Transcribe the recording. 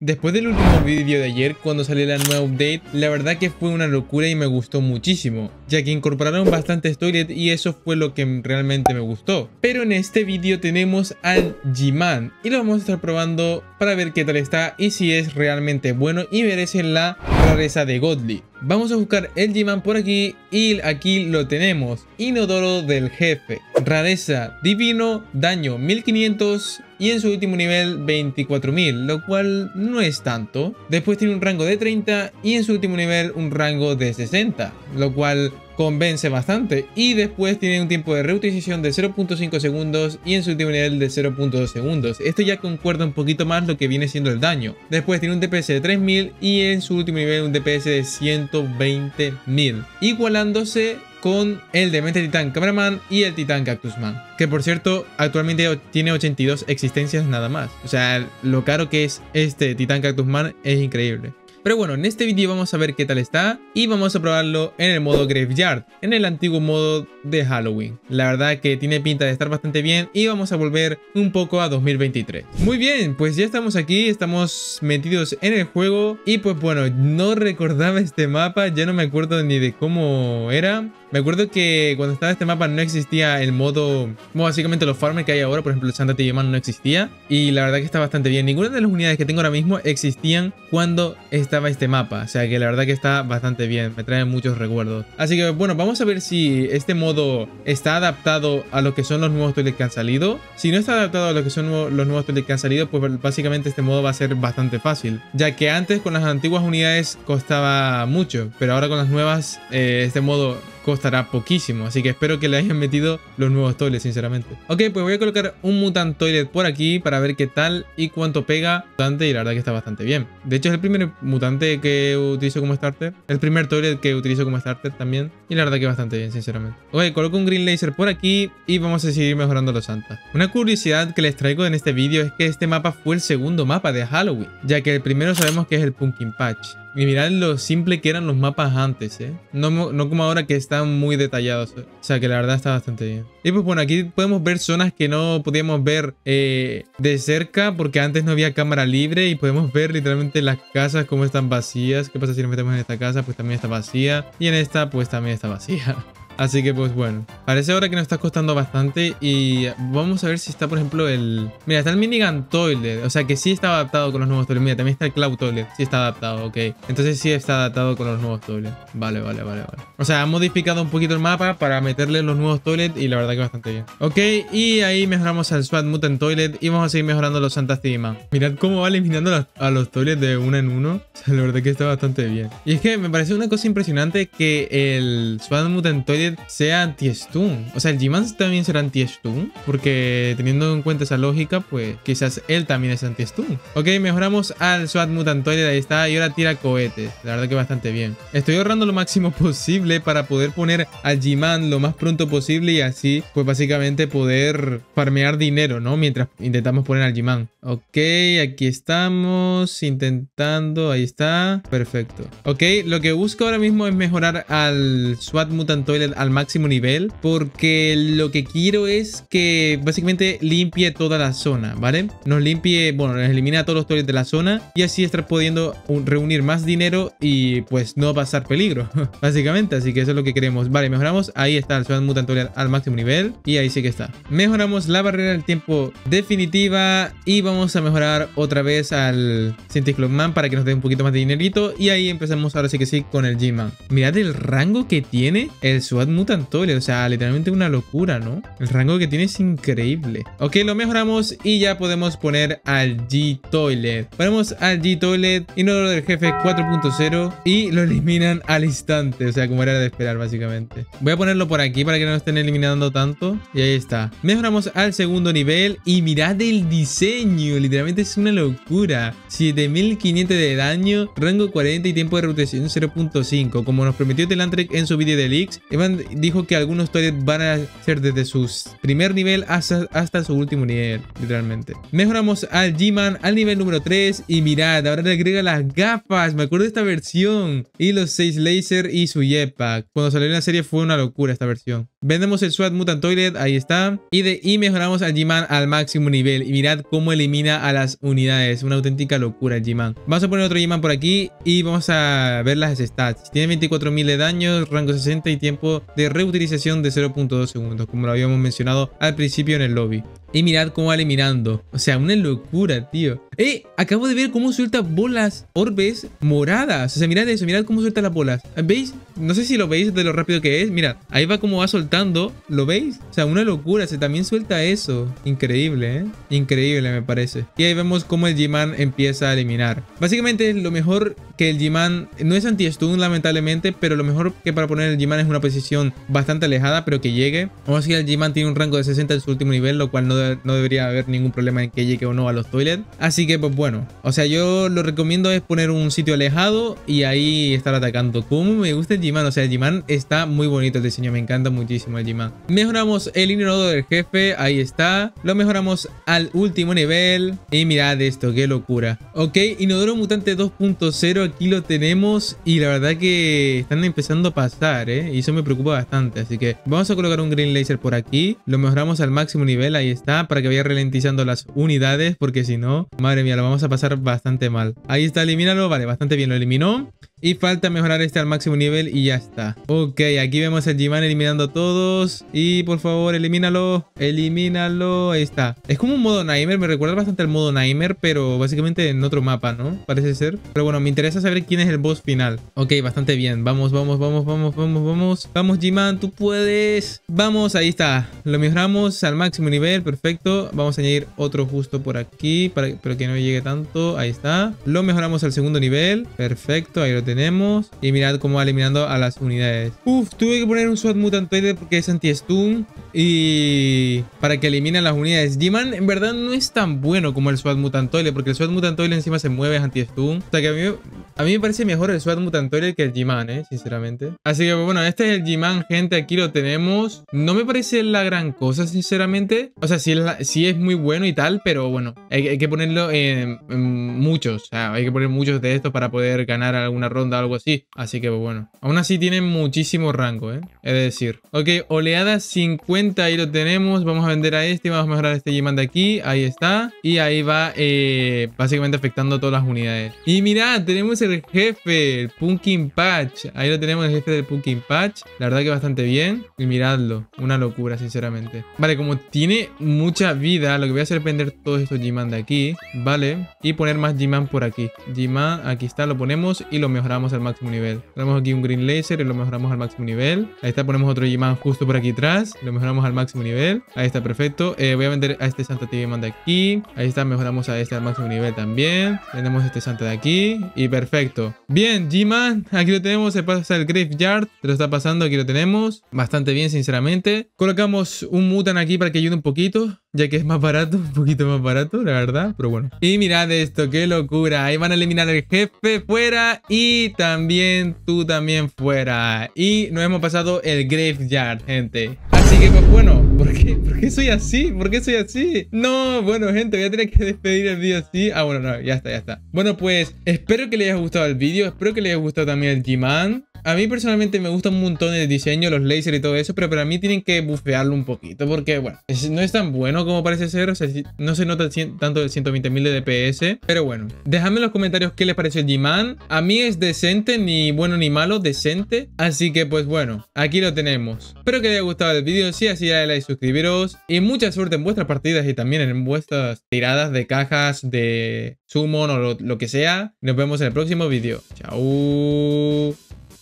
Después del último vídeo de ayer, cuando salió la nueva update, la verdad que fue una locura y me gustó muchísimo, ya que incorporaron bastantes toilet y eso fue lo que realmente me gustó. Pero en este vídeo tenemos al G-Man y lo vamos a estar probando para ver qué tal está y si es realmente bueno y merece la rareza de Godly. Vamos a buscar el G-Man por aquí y aquí lo tenemos. Inodoro del jefe. Rareza divino, daño 1500 y en su último nivel 24.000, lo cual no es tanto. Después tiene un rango de 30 y en su último nivel un rango de 60, lo cual convence bastante. Y después tiene un tiempo de reutilización de 0.5 segundos y en su último nivel de 0.2 segundos. Esto ya concuerda un poquito más lo que viene siendo el daño. Después tiene un DPS de 3000 y en su último nivel un DPS de 120.000, igualándose con el Demente Titán Cameraman y el Titán Cactusman, que por cierto actualmente tiene 82 existencias nada más. O sea, lo caro que es este Titán Cactusman es increíble. Pero bueno, en este vídeo vamos a ver qué tal está y vamos a probarlo en el modo Graveyard, en el antiguo modo de Halloween. La verdad que tiene pinta de estar bastante bien y vamos a volver un poco a 2023. Muy bien, pues ya estamos aquí, estamos metidos en el juego y pues bueno, no recordaba este mapa, ya no me acuerdo ni de cómo era. Me acuerdo que cuando estaba este mapa no existía el modo, bueno, básicamente los farmers que hay ahora, por ejemplo el Santa T.V. no existía y la verdad que está bastante bien. Ninguna de las unidades que tengo ahora mismo existían cuando estaba este mapa, o sea que la verdad que está bastante bien, me trae muchos recuerdos. Así que bueno, vamos a ver si este modo está adaptado a lo que son los nuevos toilets que han salido. Si no está adaptado a lo que son los nuevos toilets que han salido, pues básicamente este modo va a ser bastante fácil, ya que antes con las antiguas unidades costaba mucho, pero ahora con las nuevas este modo costará poquísimo, así que espero que le hayan metido los nuevos toilets, sinceramente. Ok, pues voy a colocar un Mutant Toilet por aquí para ver qué tal y cuánto pega mutante, y la verdad que está bastante bien. De hecho es el primer mutante que utilizo como starter, el primer toilet que utilizo como starter también, y la verdad que bastante bien, sinceramente. Ok, coloco un Green Laser por aquí y vamos a seguir mejorando los Santas. Una curiosidad que les traigo en este vídeo es que este mapa fue el segundo mapa de Halloween, ya que el primero sabemos que es el Pumpkin Patch. Y mirad lo simple que eran los mapas antes, no como ahora que están muy detallados. O sea que la verdad está bastante bien. Y pues bueno, aquí podemos ver zonas que no podíamos ver de cerca porque antes no había cámara libre. Y podemos ver literalmente las casas como están vacías. ¿Qué pasa si nos metemos en esta casa? Pues también está vacía. Y en esta pues también está vacía. Así que pues bueno, parece ahora que nos está costando bastante y vamos a ver si está por ejemplo el... Mira, está el Minigun Toilet, o sea que sí está adaptado con los nuevos toilets. Mira, también está el Cloud Toilet, sí está adaptado, ok. Entonces sí está adaptado con los nuevos toilets. Vale. O sea, han modificado un poquito el mapa para meterle los nuevos toilets y la verdad que bastante bien. Ok, y ahí mejoramos al SWAT Mutant Toilet y vamos a seguir mejorando los Santas T.V. Mirad cómo va eliminando a los toilets de uno en uno. O sea, la verdad que está bastante bien. Y es que me parece una cosa impresionante que el SWAT Mutant Toilet sea anti-stun. O sea, el G-Man también será anti-stun, porque teniendo en cuenta esa lógica, pues quizás él también es anti-stun. Ok, mejoramos al SWAT Mutant Toilet, ahí está, y ahora tira cohetes. La verdad que bastante bien. Estoy ahorrando lo máximo posible para poder poner al G-Man lo más pronto posible y así, pues básicamente poder farmear dinero, ¿no? Mientras intentamos poner al G-Man. Ok, aquí estamos intentando, ahí está, perfecto. Ok, lo que busco ahora mismo es mejorar al SWAT Mutant Toilet al máximo nivel, porque lo que quiero es que básicamente limpie toda la zona, ¿vale? Nos limpie, bueno, nos elimina todos los toilets de la zona y así estar pudiendo reunir más dinero y pues no pasar peligro, básicamente, así que eso es lo que queremos. Vale, mejoramos, ahí está el SWAT Mutant Toilet al máximo nivel y ahí sí que está. Mejoramos la barrera del tiempo definitiva y vamos a mejorar otra vez al Cyclops Man para que nos dé un poquito más de dinerito y ahí empezamos ahora sí que sí con el G-Man. Mirad el rango que tiene el SWAT Mutant Toilet, o sea, literalmente una locura, ¿no? El rango que tiene es increíble. Ok, lo mejoramos y ya podemos poner al G-Toilet. Ponemos al G-Toilet, Inodoro del jefe 4.0 y lo eliminan al instante, o sea, como era de esperar básicamente. Voy a ponerlo por aquí para que no estén eliminando tanto y ahí está. Mejoramos al segundo nivel y mirad el diseño, literalmente es una locura. 7500 de daño, rango 40 y tiempo de rotación 0.5, como nos prometió Telantrek en su vídeo de leaks. Evan dijo que algunos toilets van a ser desde su primer nivel hasta su último nivel, literalmente. Mejoramos al G-Man al nivel número 3 y mirad, ahora le agrega las gafas, me acuerdo de esta versión, y los 6 laser y su jetpack. Cuando salió en la serie fue una locura esta versión. Vendemos el SWAT Mutant Toilet, ahí está. Y mejoramos al G-Man al máximo nivel. Y mirad cómo elimina a las unidades. Una auténtica locura el G-Man. Vamos a poner otro G-Man por aquí y vamos a ver las stats. Tiene 24.000 de daño, rango 60 y tiempo de reutilización de 0.2 segundos, como lo habíamos mencionado al principio en el lobby. Y mirad cómo va eliminando. O sea, una locura, tío. Acabo de ver cómo suelta bolas, orbes moradas. O sea, mirad eso, mirad cómo suelta las bolas. ¿Veis? No sé si lo veis de lo rápido que es. Mirad, ahí va como va soltando. ¿Lo veis? O sea, una locura. Se también suelta eso. Increíble, ¿eh? Increíble, me parece. Y ahí vemos cómo el G-Man empieza a eliminar. Básicamente, lo mejor que el G-Man no es anti-stun, lamentablemente, pero lo mejor que para poner el G-Man es una posición bastante alejada, pero que llegue. Vamos a decir que el G-Man tiene un rango de 60 en su último nivel, lo cual no debería haber ningún problema en que llegue o no a los toilets. Así que, pues bueno, o sea, yo lo recomiendo es poner un sitio alejado y ahí estar atacando. Como me gusta el G-Man, o sea, el G-Man está muy bonito el diseño, me encanta muchísimo el G-Man. Mejoramos el inodoro del jefe, ahí está. Lo mejoramos al último nivel y mirad esto, qué locura. Ok, inodoro mutante 2.0, aquí lo tenemos y la verdad que están empezando a pasar, y eso me preocupa bastante. Así que vamos a colocar un green laser por aquí, lo mejoramos al máximo nivel, ahí está, para que vaya ralentizando las unidades, porque si no, madre mía, lo vamos a pasar bastante mal. Ahí está, elimínalo, vale, bastante bien, lo eliminó. Y falta mejorar este al máximo nivel y ya está. Ok, aquí vemos al G-Man eliminando a todos. Y por favor, elimínalo. Elimínalo. Ahí está. Es como un modo Nightmare. Me recuerda bastante al modo Nightmare, pero básicamente en otro mapa, ¿no? Parece ser. Pero bueno, me interesa saber quién es el boss final. Ok, bastante bien. Vamos, vamos, vamos, vamos, vamos, vamos. Vamos, G-Man, tú puedes. Vamos, ahí está. Lo mejoramos al máximo nivel. Perfecto. Vamos a añadir otro justo por aquí, pero que no llegue tanto. Ahí está. Lo mejoramos al segundo nivel. Perfecto, ahí lo tenemos. Y mirad cómo va eliminando a las unidades. Tuve que poner un SWAT Mutant Toilet porque es anti-stun y para que eliminen las unidades. G-Man en verdad no es tan bueno como el SWAT Mutant Toilet, porque el SWAT Mutant Toilet encima se mueve, es anti-stun. O sea que a mí me parece mejor el SWAT Mutant Toilet que el G-Man, sinceramente. Así que bueno, este es el G-Man, gente. Aquí lo tenemos. No me parece la gran cosa, sinceramente. O sea, sí es muy bueno y tal, pero bueno, hay que ponerlo en muchos. O sea, hay que poner muchos de estos para poder ganar alguna ronda, algo así. Así que bueno, aún así tiene muchísimo rango, es decir. Ok, oleada 50, ahí lo tenemos. Vamos a vender a este y vamos a mejorar a este G-Man de aquí. Ahí está. Y ahí va básicamente afectando a todas las unidades. Y mirad, tenemos el jefe, el Pumpkin Patch. Ahí lo tenemos, el jefe del Pumpkin Patch. La verdad que bastante bien. Y miradlo, una locura, sinceramente. Vale, como tiene mucha vida, lo que voy a hacer es vender todos estos G-Man de aquí. Vale, y poner más G-Man por aquí. G-Man, aquí está, lo ponemos y lo mejoramos al máximo nivel. Tenemos aquí un green laser y lo mejoramos al máximo nivel. Ahí está, ponemos otro G-Man justo por aquí atrás. Lo mejoramos al máximo nivel. Ahí está, perfecto. Voy a vender a este Santa T-Man de aquí. Ahí está, mejoramos a este al máximo nivel también. Vendemos este Santa de aquí. Y perfecto. Bien, G-Man, aquí lo tenemos. Se pasa el Graveyard. Se lo está pasando, aquí lo tenemos. Bastante bien, sinceramente. Colocamos un Mutant aquí para que ayude un poquito, ya que es más barato, un poquito más barato, la verdad, pero bueno. Y mirad esto, qué locura. Ahí van a eliminar al jefe fuera y también tú también fuera. Y nos hemos pasado el Graveyard, gente. Así que pues bueno, ¿por qué soy así? ¿Por qué soy así? No, bueno, gente, voy a tener que despedir el vídeo así. Ah, bueno, no, ya está. Bueno, pues espero que les haya gustado el vídeo. Espero que les haya gustado también el G-Man. A mí personalmente me gusta un montón el diseño, los lasers y todo eso, pero para mí tienen que bufearlo un poquito porque, bueno, no es tan bueno como parece ser. O sea, no se nota tanto el 120.000 de DPS, pero bueno, dejadme en los comentarios qué les pareció el G-Man. A mí es decente, ni bueno ni malo, decente. Así que pues bueno, aquí lo tenemos. Espero que les haya gustado el vídeo. Si así, dale like, suscribiros y mucha suerte en vuestras partidas y también en vuestras tiradas de cajas de summon o lo que sea. Nos vemos en el próximo vídeo. Chao.